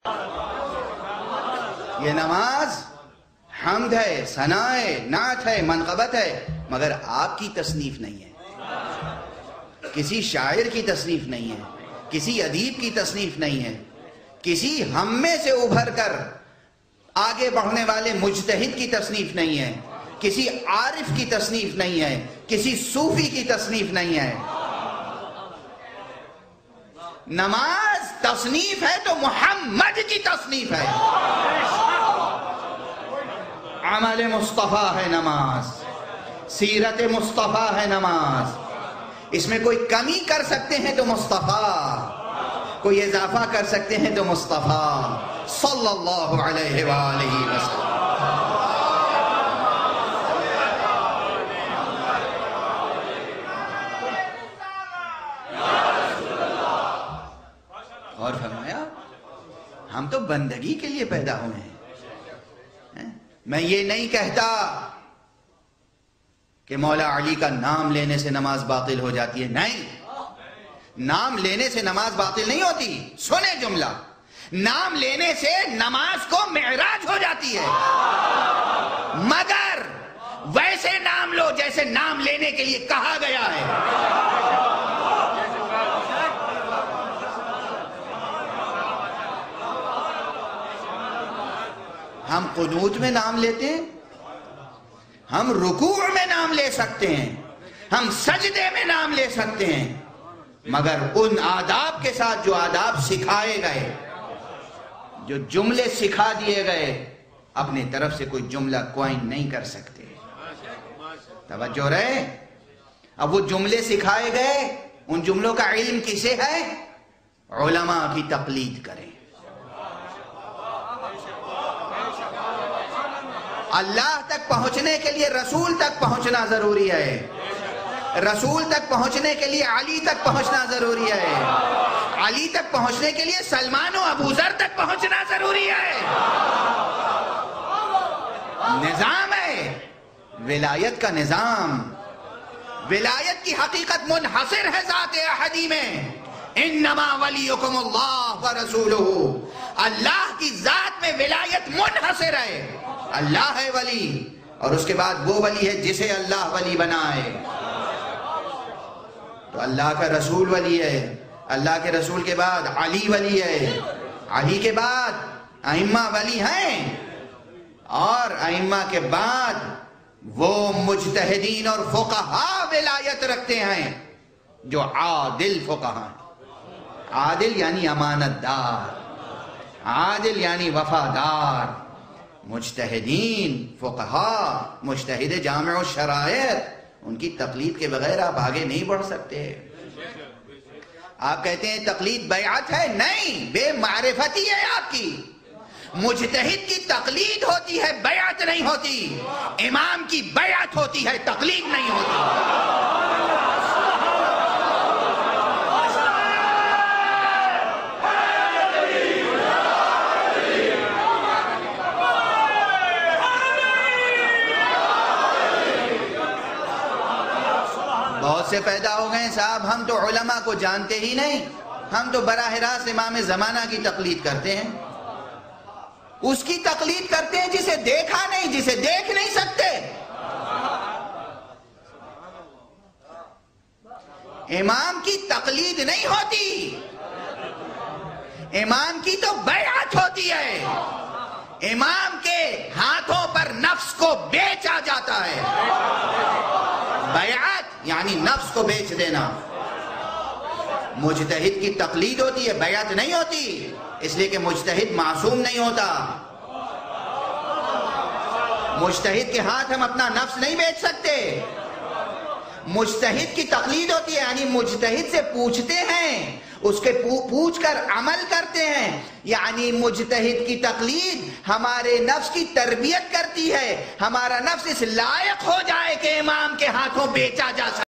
یہ نماز حمد ہے، ثنا ہے، نعت ہے، منقبت ہے، مگر آپ کی تصنیف نہیں ہے، کسی شاعر کی تصنیف نہیں ہے، کسی ادیب کی تصنیف نہیں ہے، کسی ہم میں سے ابھر کر آگے بڑھنے والے مجتہد کی تصنیف نہیں ہے، کسی عارف کی تصنیف نہیں ہے، کسی صوفی کی تصنیف نہیں ہے۔ نماز تصنیف ہے تو محمد کی تصنیف ہے۔ عمل مصطفیٰ ہے نماز، سیرت مصطفیٰ ہے نماز۔ اس میں کوئی کمی کر سکتے ہیں تو مصطفیٰ، کوئی اضافہ کر سکتے ہیں تو مصطفیٰ صلی اللہ علیہ وآلہ وسلم۔ اور فرمایا ہم تو بندگی کے لیے پیدا ہوئے ہیں۔ میں یہ نہیں کہتا کہ مولا علی کا نام لینے سے نماز باطل ہو جاتی ہے، نہیں، نام لینے سے نماز باطل نہیں ہوتی۔ سنیں جملہ، نام لینے سے نماز کو معراج ہو جاتی ہے، مگر ویسے نام لو جیسے نام لینے کے لیے کہا گیا ہے۔ ہم قنوت میں نام لیتے ہیں، ہم رکوع میں نام لے سکتے ہیں، ہم سجدے میں نام لے سکتے ہیں، مگر ان آداب کے ساتھ جو آداب سکھائے گئے، جو جملے سکھا دیے گئے، اپنی طرف سے کوئی جملہ کوئن نہیں کر سکتے۔ توجہ رہے، اب وہ جملے سکھائے گئے، ان جملوں کا علم کسے ہے؟ علماء کی تقلید کریں۔ اللہ تک پہنچنے کے لیے رسول تک پہنچنا ضروری ہے، رسول تک پہنچنے کے لیے علی تک پہنچنا ضروری ہے، علی تک پہنچنے کے لیے سلمان و ابو ذر تک پہنچنا ضروری ہے۔ نظام ہے، ولایت کا نظام، ولایت کی حقیقت منحصر ہے ذات احدی میں۔ انما ولیکم اللہ ورسولہ، اللہ کی ذات میں ولایت منحصر ہے۔ اللہ ہے ولی، اور اس کے بعد وہ ولی ہے جسے اللہ ولی بنائے۔ تو اللہ کا رسول ولی ہے، اللہ کے رسول کے بعد علی ولی ہے، علی کے بعد ائمہ ولی ہیں، اور ائمہ کے بعد وہ مجتہدین اور فقہاء ولایت رکھتے ہیں جو عادل فقہاء ہیں۔ عادل یعنی امانت دار، عادل یعنی وفادار۔ مجتہدین فقہاء، مجتہد جامع الشرائط، ان کی تقلید کے بغیر آپ آگے نہیں بڑھ سکتے۔ آپ کہتے ہیں تقلید بیعت ہے، نہیں، بے معرفتی ہے آپ کی۔ مجتہد کی تقلید ہوتی ہے، بیعت نہیں ہوتی۔ امام کی بیعت ہوتی ہے، تقلید نہیں ہوتی۔ بہت سے پیدا ہو گئے صاحب، ہم تو علماء کو جانتے ہی نہیں، ہم تو براہ راست امام زمانہ کی تقلید کرتے ہیں، اس کی تقلید کرتے ہیں جسے دیکھا نہیں، جسے دیکھ نہیں سکتے۔ امام کی تقلید نہیں ہوتی، امام کی تو بیعت ہوتی ہے۔ امام کے ہاتھوں پر نفس کو بیچا جاتا ہے۔ بیعت یعنی نفس کو بیچ دینا۔ مجتہد کی تقلید ہوتی ہے، بیعت نہیں ہوتی، اس لیے کہ مجتہد معصوم نہیں ہوتا۔ مجتہد کے ہاتھ ہم اپنا نفس نہیں بیچ سکتے۔ مجتہد کی تقلید ہوتی ہے، یعنی مجتہد سے پوچھتے ہیں، اس کے پوچھ کر عمل کرتے ہیں، یعنی مجتہد کی تقلید ہمارے نفس کی تربیت کرتی ہے، ہمارا نفس اس لائق ہو جائے کہ امام کے ہاتھوں بیچا جا سکے۔